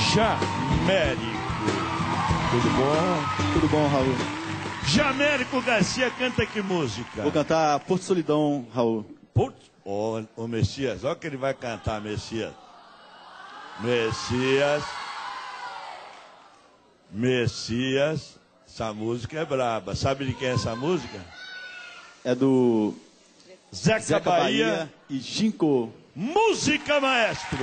Jamérico. Tudo bom? Tudo bom, Raul? Jamérico Garcia canta que música? Vou cantar Porto Solidão, Raul. Ô Messias, olha o que ele vai cantar, Messias. Messias, essa música é braba. Sabe de quem é essa música? É do Zeca Bahia e Ginko. Música, maestro!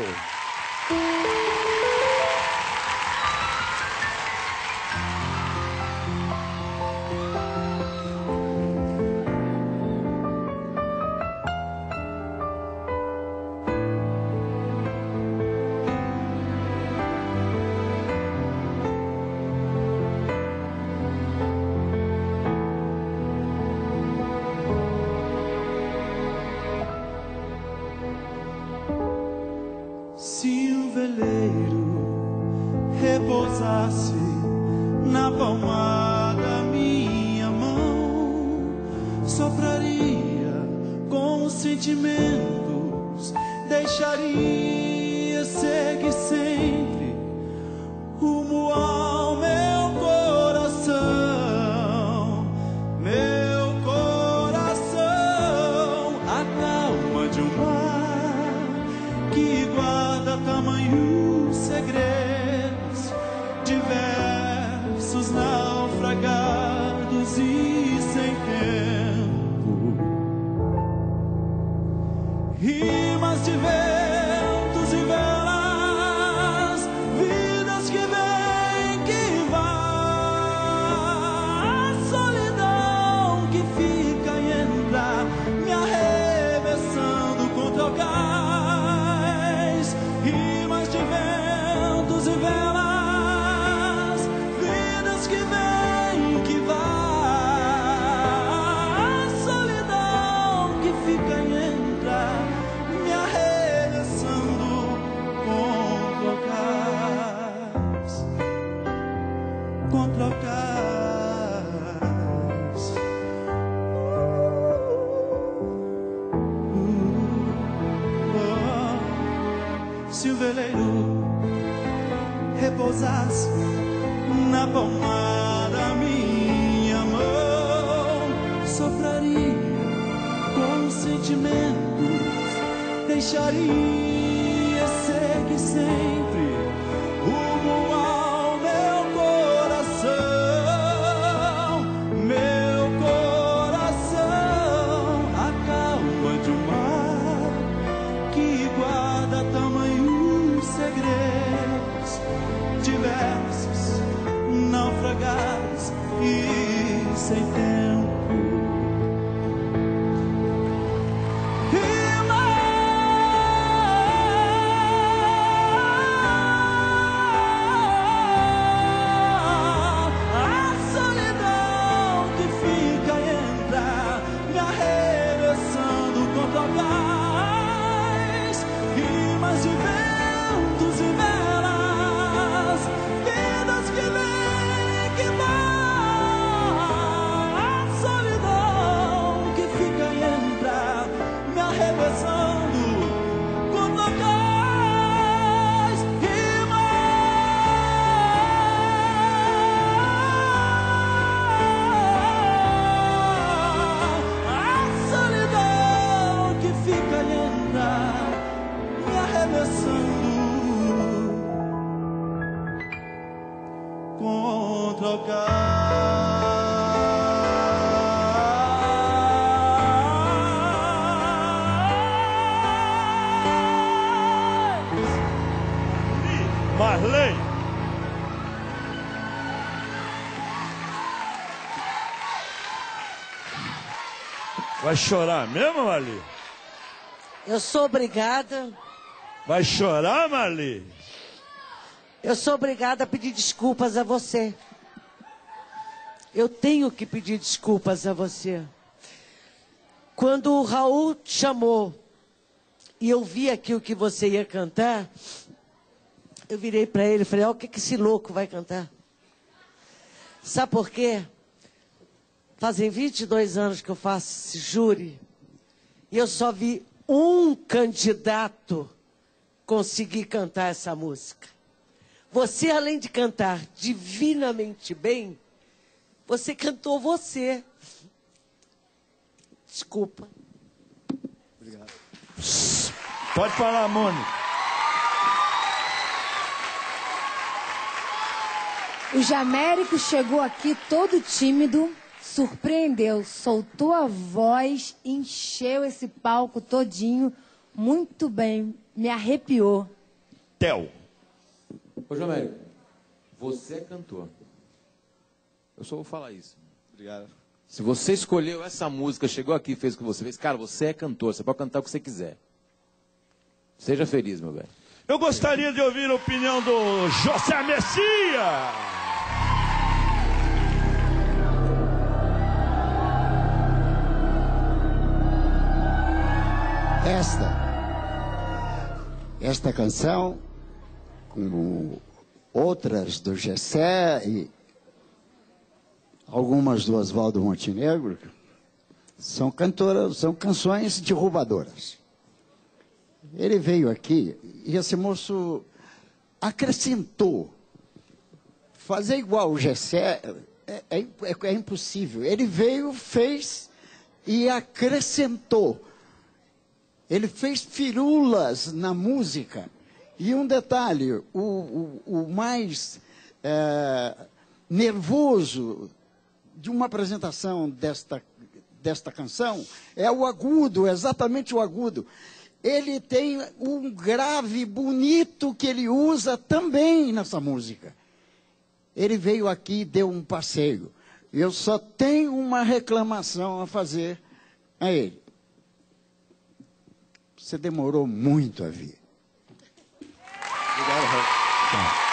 Se o veleiro repousasse na palma da minha mão, sopraria com sentimentos, deixaria seguir sempre rumo ao meu coração. Meu coração, a calma de um mar que guarda tamanhos segredos, diversos naufragados e sem tempo, rimas de ventos e velas, vidas que vêm, que vão, a solidão que fica e entra, me arremessando contra o cais. Rimas de ventos e velas, vidas que vêm, que vão, a solidão que fica e entra, me arremessando contra o cais, contra o cais. Se o veleiro repousasse na palma da minha mão, sopraria com sentimentos, deixaria seguir sempre rumo ao meu coração. Meu coração, a calma de um mar que guarda tamanhos segredos, diversos naufragados e sem tempo. A solidão que fica e entra, me arremessando contra o cais. Rimas de ventos e velas, vidas que vêm, que vão, a solidão que fica e entra, me arremessando contra o cais. A solidão que fica e entra, me arremessando contra o cais. Marley! Vai chorar mesmo, Marli? Eu sou obrigada, Vai chorar, Marli? a pedir desculpas a você. Eu tenho que pedir desculpas a você. Quando o Raul te chamou e eu vi aqui o que você ia cantar, eu virei para ele e falei, olha o que esse louco vai cantar. Sabe por quê? Fazem 22 anos que eu faço esse júri e eu só vi um candidato conseguir cantar essa música. Você, além de cantar divinamente bem, você cantou você. Desculpa. Obrigado. Pode falar, Mônica. O Jamérico chegou aqui todo tímido, surpreendeu, soltou a voz, encheu esse palco todinho, muito bem, me arrepiou. Theo. Ô, Jamérico, você é cantor. Eu só vou falar isso. Obrigado. Se você escolheu essa música, chegou aqui e fez o que você fez, cara, você é cantor, você pode cantar o que você quiser. Seja feliz, meu velho. Eu gostaria de ouvir a opinião do José Messias. Esta canção, como outras do Gessé e algumas do Oswaldo Montenegro, são canções derrubadoras. Ele veio aqui e esse moço acrescentou. Fazer igual o Gessé é impossível. Ele veio, fez e acrescentou. Ele fez firulas na música. E um detalhe, o mais nervoso de uma apresentação desta canção é o agudo, exatamente o agudo. Ele tem um grave bonito que ele usa também nessa música. Ele veio aqui e deu um passeio. Eu só tenho uma reclamação a fazer a ele. Você demorou muito a vir. Obrigado, Raul.